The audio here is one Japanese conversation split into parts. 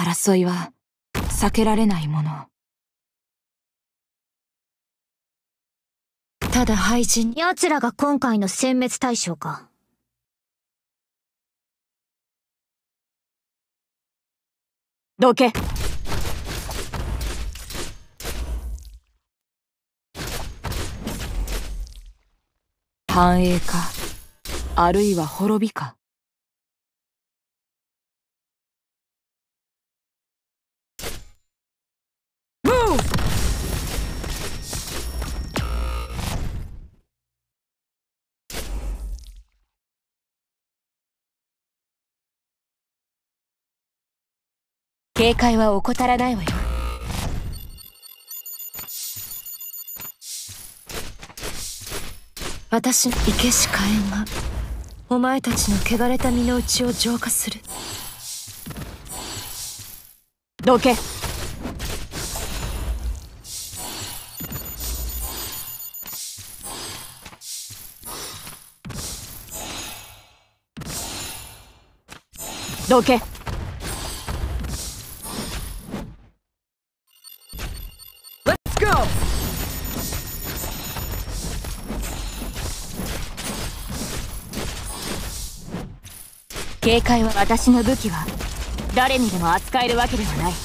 争いは避けられないもの。ただ廃人。 奴らが今回の殲滅対象か。 どけ。繁栄か、あるいは滅びか。警戒は怠らないわよ。私の生けし火炎がお前たちの汚れた身の内を浄化する。どけ。どけ。警戒は私の武器は誰にでも扱えるわけではない。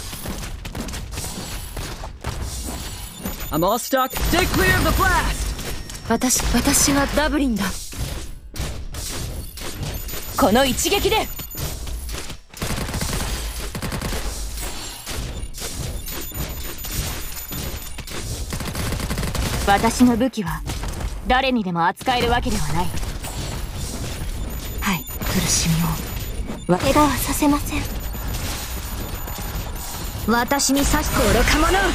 I'm all stocked. Stay clear of the blast. 私がダブリンだ。この一撃で。私の武器は誰にでも扱えるわけではない。はい、苦しみを怪我はさせません。 私に刺して愚か者。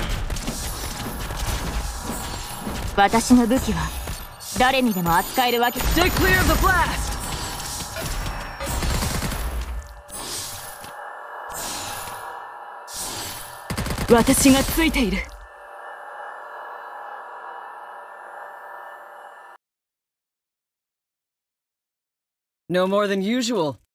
私の武器は誰にでも扱えるわけ。 Stay clear of the blast. 私がついている。 No more than usual.